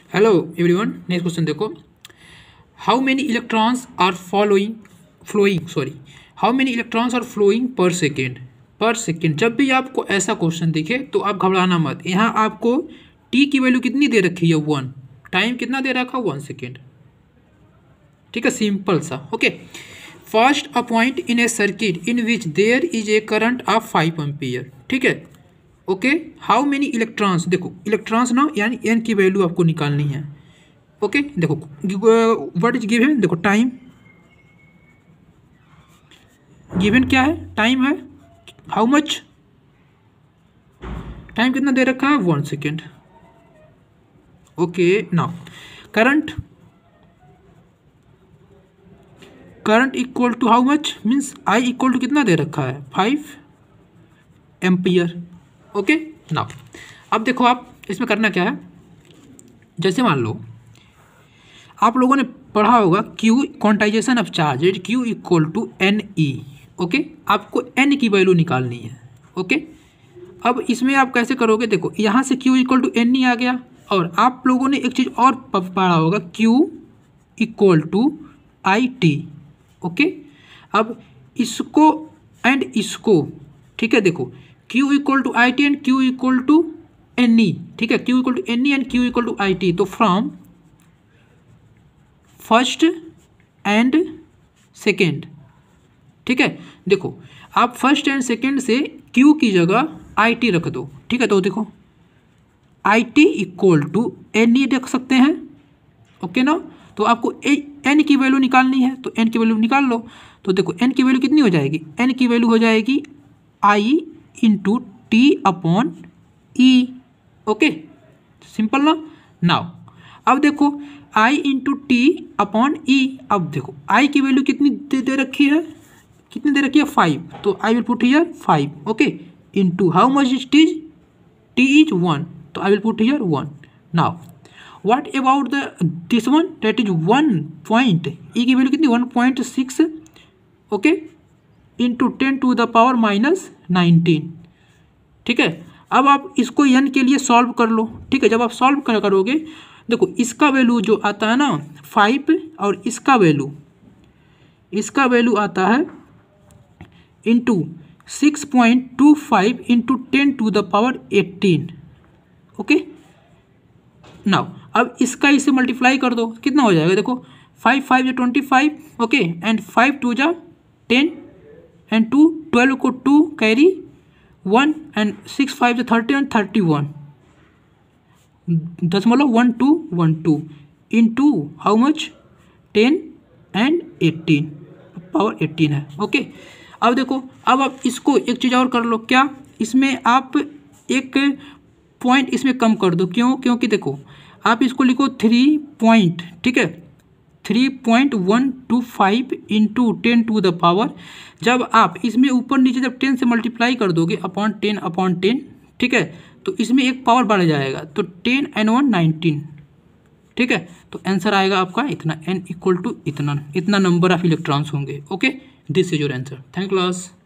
Hello everyone, next question देखो। How many electrons are how many electrons are flowing per second. जब भी आपको ऐसा क्वेश्चन दिखे तो आप घबराना मत। यहाँ आपको टी की वैल्यू कितनी दे रखी है, 1। टाइम कितना दे रखा है, 1 सेकेंड। ठीक है, सिंपल सा। Okay, first uh point in a circuit in which there is a current of 5 ampere. ठीक है, ओके। हाउ मेनी इलेक्ट्रॉन्स, देखो इलेक्ट्रॉन्स ना यानी एन की वैल्यू आपको निकालनी है। ओके, देखो व्हाट इज गिवन, देखो टाइम गिवन क्या है, टाइम है। हाउ मच, टाइम कितना दे रखा है, 1 सेकेंड। Okay, now current equal to how much, means I equal to कितना दे रखा है, 5 एम्पियर। ओके, नाउ अब देखो आप इसमें करना क्या है। जैसे मान लो आप लोगों ने पढ़ा होगा Q quantization of charge is Q equal to N E. Okay, आपको एन की वैल्यू निकालनी है। ओके, अब इसमें आप कैसे करोगे, देखो यहाँ से Q equal to N E आ गया, और आप लोगों ने एक चीज़ और पढ़ा होगा, Q equal to I T. Okay, अब इसको एंड इसको, ठीक है, देखो Q equal to I T and Q equal to N E. ठीक है, Q equal to N E and Q equal to I T. तो फ्रॉम फर्स्ट एंड सेकेंड, ठीक है, देखो आप फर्स्ट एंड सेकेंड से क्यू की जगह आई टी रख दो। ठीक है, तो देखो I T equal to N E रख सकते हैं। ओके ना, तो आपको एन की वैल्यू निकालनी है, तो एन की वैल्यू निकाल लो। तो देखो एन की वैल्यू कितनी हो जाएगी, एन की वैल्यू हो जाएगी I into T upon E. Okay, simple ना। नाउ अब देखो I into T upon E. अब देखो आई की वैल्यू कितनी दे रखी है, कितनी दे रखी है, 5। तो I will put here 5। Okay, into how much is T is 1, तो I will put here 1। Now what about this one, that is 1 point, E की वैल्यू कितनी, 1.6। Okay, into 10 to the power minus 19। ठीक है, अब आप इसको एन के लिए सॉल्व कर लो। ठीक है, जब आप सॉल्व करोगे, देखो इसका वैल्यू जो आता है ना 5, और इसका वैल्यू आता है into 6.25 into 10 to the power 18। Okay, now अब इसका इसे मल्टीप्लाई कर दो, कितना हो जाएगा, देखो 5 5 जो 25। ओके, एंड 5 2 जा 10 एंड 2 12 को 2 कैरी 1 एंड 6 5 जो 30 and 31 .1212 into how much, 10 and 18 power 18 है। ओके, अब देखो अब आप इसको एक चीज़ और कर लो, क्या इसमें आप एक पॉइंट इसमें कम कर दो। क्यों, क्योंकि देखो आप इसको लिखो 3 पॉइंट, ठीक है, 3.125 इंटू 10 टू द पावर। जब आप इसमें ऊपर नीचे जब 10 से मल्टीप्लाई कर दोगे अपॉन 10, ठीक है, तो इसमें एक पावर बढ़ जाएगा, तो 10 एंड 1 19। ठीक है, तो आंसर आएगा आपका इतना, एन इक्वल टू इतना नंबर ऑफ इलेक्ट्रॉन्स होंगे। Okay, this is your answer. Thank class.